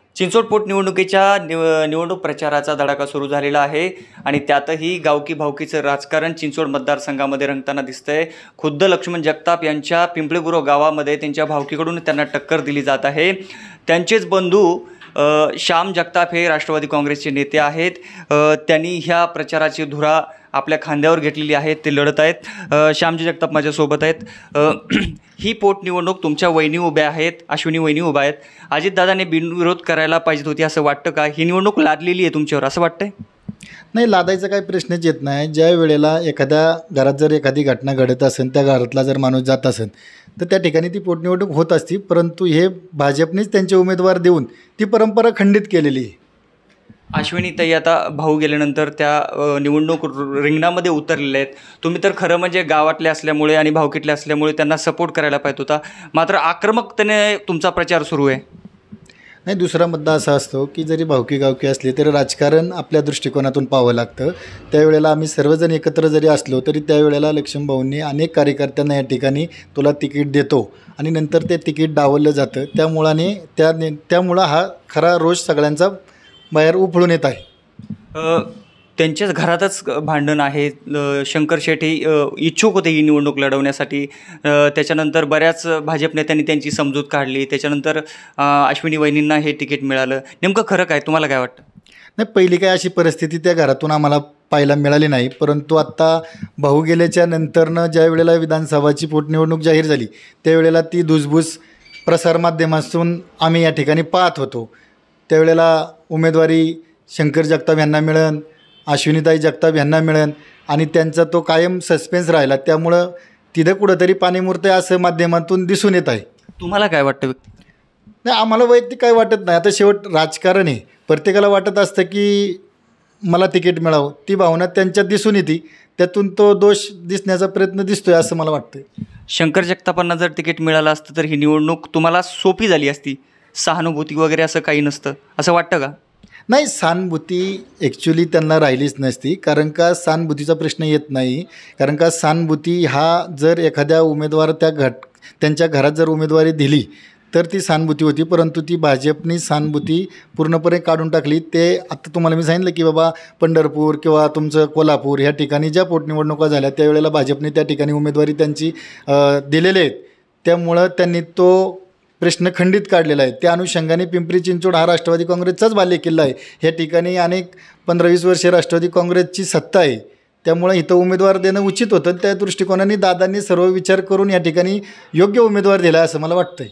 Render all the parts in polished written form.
चिंचवड पोटनिवडणुकीच्या निवडणूक प्रचाराचा धडाका सुरू झालेला आहे आणि त्यातही गावकी भावकीचं राजकारण चिंचवड मतदारसंघामध्ये रंगताना दिसतंय। खुद्द लक्ष्मण जगताप यांच्या पिंपळेगुरव गावामध्ये त्यांच्या भावकीकडून त्यांना टक्कर दिली जात आहे। त्यांचेच बंधू श्याम जगताप हे राष्ट्रवादी काँग्रेसचे नेते आहेत। त्यांनी ह्या प्रचाराची धुरा आपल्या खांद्यावर घेतलेली आहे, ते लढत आहेत। श्यामजी जगताप माझ्यासोबत आहेत। ही पोटनिवडणूक तुमच्या वहिनी उभ्या आहेत, अश्विनी वहिनी उभ्या आहेत। अजितदादांनी बिनविरोध करायला पाहिजे होती असं वाटतं का? ही निवडणूक लादलेली आहे तुमच्यावर असं वाटतंय? नाही, लादायचा काही प्रश्नच येत नाही। ज्या वेळेला एखाद्या घरात जर एखादी घटना घडत असेल, त्या घरातला जर माणूस जात असेल तर त्या ठिकाणी ती पोटनिवडणूक होत असती, परंतु हे भाजपनेच त्यांचे उमेदवार देऊन ती परंपरा खंडित केलेली आहे। अश्विनीताई आता भाऊ गेल्यानंतर त्या निवडणूक रिंगणामध्ये उतरलेल्या आहेत। तुम्ही तर खरं म्हणजे गावातले असल्यामुळे आणि भावकीतले असल्यामुळे त्यांना सपोर्ट करायला पाहिजे होता, मात्र आक्रमकतेने तुमचा प्रचार सुरू आहे। नाही, दुसरा मुद्दा असा असतो की जरी भावकी गावकी असली तरी राजकारण आपल्या दृष्टिकोनातून पाहावं लागतं। त्यावेळेला आम्ही सर्वजण एकत्र जरी असलो तरी त्यावेळेला लक्ष्मण भाऊंनी अनेक कार्यकर्त्यांना या ठिकाणी तुला तिकीट देतो आणि नंतर ते तिकीट डावललं जातं। त्यामुळं हा खरा रोष सगळ्यांचा बाहेर उफळून येत आहे। त्यांच्याच घरातच भांडण आहे। शंकर शेठ इच्छुक होते ही निवडणूक लढवण्यासाठी, त्याच्यानंतर बऱ्याच भाजप नेत्यांनी त्यांची समजूत काढली, त्याच्यानंतर अश्विनी वहिनींना हे तिकीट मिळालं। नेमकं खरं काय, तुम्हाला काय वाटतं? नाही, पहिली काय अशी परिस्थिती त्या घरातून आम्हाला पाहायला मिळाली नाही, परंतु आत्ता भाऊ गेल्याच्या नंतरनं ज्या वेळेला विधानसभाची पोटनिवडणूक जाहीर झाली त्यावेळेला ती धुसभूस प्रसारमाध्यमातून आम्ही या ठिकाणी पाहत होतो। त्यावेळेला उमेदवारी शंकर जगताप यांना मिळेल, अश्विनीताई जगताप यांना मिळेल आणि त्यांचा तो कायम सस्पेन्स राहिला, त्यामुळं तिथं कुठंतरी पाणी मुरतंय असं माध्यमातून दिसून येत आहे। तुम्हाला काय वाटतं? नाही, आम्हाला वैयक्तिक काय वाटत नाही। आता शेवट राजकारण आहे, प्रत्येकाला वाटत असतं की मला तिकीट मिळावं, ती भावना त्यांच्यात दिसून येते, त्यातून तो दोष दिसण्याचा प्रयत्न दिसतोय असं मला वाटतं। शंकर जगतापांना जर तिकीट मिळालं असतं तर ही निवडणूक तुम्हाला सोपी झाली असती, सहानुभूती वगैरे असं काही नसतं असं वाटतं का? नाही, सहानुभूती ॲक्च्युली त्यांना राहिलीच नसती, कारण का सहानुभूतीचा प्रश्न येत नाही। कारण का सहानुभूती हा जर एखाद्या उमेदवार त्यांच्या घरात जर उमेदवारी दिली तर ती सहानुभूती होती, परंतु ती भाजपनी सहानुभूती पूर्णपणे काढून टाकली। ते आता तुम्हाला मी सांगितलं की बाबा पंढरपूर किंवा तुमचं कोल्हापूर ह्या ठिकाणी ज्या पोटनिवडणुका झाल्या त्यावेळेला भाजपने त्या ठिकाणी उमेदवारी त्यांची दिलेले आहेत, त्यामुळं त्यांनी तो प्रश्न खंडित काढलेला आहे। त्या अनुषंगाने पिंपरी चिंचवड हा राष्ट्रवादी काँग्रेसचाच बालेकिल्ला आहे। ह्या ठिकाणी अनेक 15-20 वर्षे राष्ट्रवादी काँग्रेसची सत्ता आहे, त्यामुळे इथं उमेदवार देणं उचित होतं। त्या दृष्टिकोनाने दादांनी सर्व विचार करून या ठिकाणी योग्य उमेदवार दिला असं मला वाटतंय।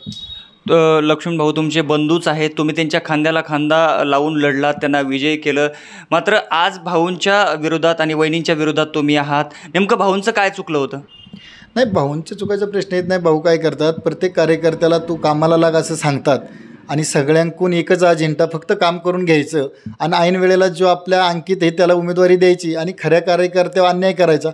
लक्ष्मण भाऊ तुमचे बंधूच आहेत, तुम्ही त्यांच्या खांद्याला खांदा लावून लढलात, त्यांना विजय केलं, मात्र आज भाऊंच्या विरोधात आणि वहिनींच्या विरोधात तुम्ही आहात। नेमकं भाऊंचं काय चुकलं होतं? नाही, भाऊंच्या चुकायचा प्रश्न येत नाही। भाऊ काय करतात, प्रत्येक कार्यकर्त्याला तू कामाला लाग असं सांगतात आणि सगळ्यांकडून एकच अजेंडा, फक्त काम करून घ्यायचं आणि ऐन वेळेला जो आपल्या अंकित आहे त्याला उमेदवारी द्यायची आणि खऱ्या कार्यकर्त्यावर अन्याय करायचा।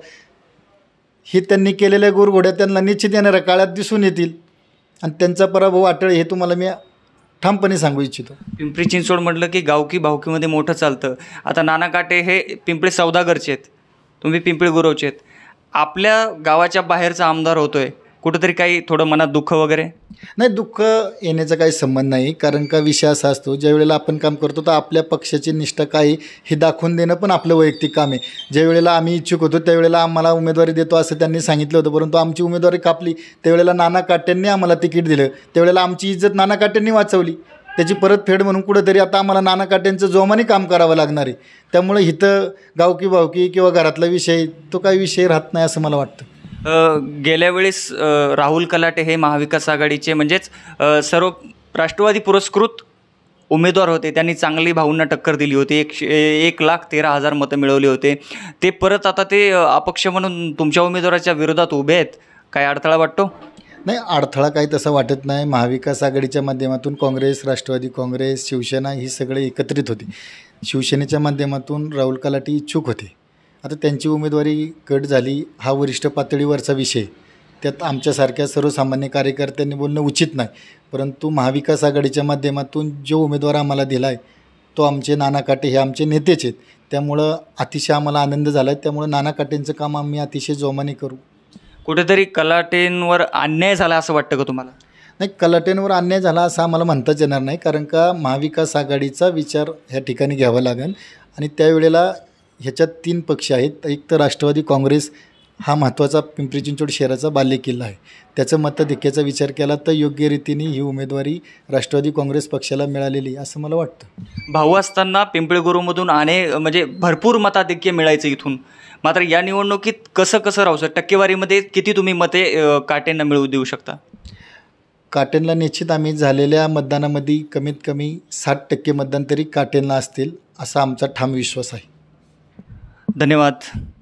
हे त्यांनी केलेल्या गुरघोड्या त्यांना निश्चित येणाऱ्या काळात दिसून येतील आणि त्यांचा पराभव वाटेल, हे तुम्हाला मी ठामपणे सांगू इच्छितो। पिंपरी चिंचवड म्हटलं की गावकी भावकीमध्ये मोठं चालतं। आता नाना काटे हे पिंपळे सौदागरचे आहेत, तुम्ही पिंपळे गुरवचे आहेत, आपल्या गावाच्या बाहेरचा आमदार होतोय, कुठंतरी काही थोडं मनात दुःख वगैरे? नाही, दुःख येण्याचा काही संबंध नाही, कारण का विषय असा असतो ज्या वेळेला आपण काम करतो तर आपल्या पक्षाची निष्ठा काय हे दाखवून देणं पण आपलं वैयक्तिक काम आहे। ज्या वेळेला आम्ही इच्छुक होतो त्यावेळेला आम्हाला उमेदवारी देतो असं त्यांनी सांगितलं होतं, परंतु आमची उमेदवारी कापली। त्यावेळेला नाना काट्यांनी आम्हाला तिकीट दिलं, त्यावेळेला आमची इज्जत नाना काट्यांनी वाचवली, त्याची परतफेड म्हणून कुठंतरी आता आम्हाला नाना काट्यांचं जोमाने काम करावं लागणार आहे। त्यामुळे इथं गावकी भावकी किंवा घरातला विषय तो काही विषय राहत नाही असं मला वाटतं। गेल्या वेळेस राहुल कलाटे हे महाविकास आघाडीचे म्हणजेच सर्व राष्ट्रवादी पुरस्कृत उमेदवार होते, त्यांनी चांगली भाऊंना टक्कर दिली होती, 1,13,000 मतं मिळवले होते। ते परत आता ते अपक्ष म्हणून तुमच्या उमेदवाराच्या विरोधात उभे आहेत, काय अडथळा वाटतो? नाही, अडथळा काही तसं वाटत नाही। महाविकास आघाडीच्या माध्यमातून काँग्रेस, राष्ट्रवादी काँग्रेस, शिवसेना ही सगळे एकत्रित होती। शिवसेनेच्या माध्यमातून राहुल कलाटे इच्छुक होते, आता त्यांची उमेदवारी कट झाली, हा वरिष्ठ पातळीवरचा विषय, त्यात आमच्यासारख्या सर्वसामान्य कार्यकर्त्यांनी बोलणं उचित नाही। परंतु महाविकास आघाडीच्या माध्यमातून जो उमेदवार आम्हाला दिला आहे तो आमचे नाना काटे हे आमचे नेतेच आहेत, त्यामुळं अतिशय आम्हाला आनंद झाला आहे। त्यामुळं नाना काटेंचं काम आम्ही अतिशय जोमाने करू। कुठेतरी कलाटेंवर अन्याय झाला असं वाटतं का तुम्हाला? नाही, कलाटेंवर अन्याय झाला असं आम्हाला म्हणताच येणार नाही, कारण का महाविकास आघाडीचा विचार ह्या ठिकाणी घ्यावा लागेल. आणि त्यावेळेला ह्याच्यात 3 पक्ष आहेत. एक तर राष्ट्रवादी काँग्रेस हा महत्त्वाचा पिंपरी चिंचवड शहराचा बालेकिल्ला आहे. त्याचं मताधिक्याचा विचार केला तर योग्य रीतीने ही उमेदवारी राष्ट्रवादी काँग्रेस पक्षाला मिळालेली असं मला वाटतं. भाऊ असताना पिंपळी गुरूमधून म्हणजे भरपूर मताधिक्य मिळायचं इथून, मात्र या निवडणुकीत कसं राहू सर, टक्केवारीमध्ये किती तुम्ही मते काटेंना मिळवू देऊ शकता? काटेंला निश्चित आम्ही झालेल्या मतदानामध्ये कमीत कमी 60% मतदान तरी काटेंना असतील असा आमचा ठाम विश्वास आहे. धन्यवाद.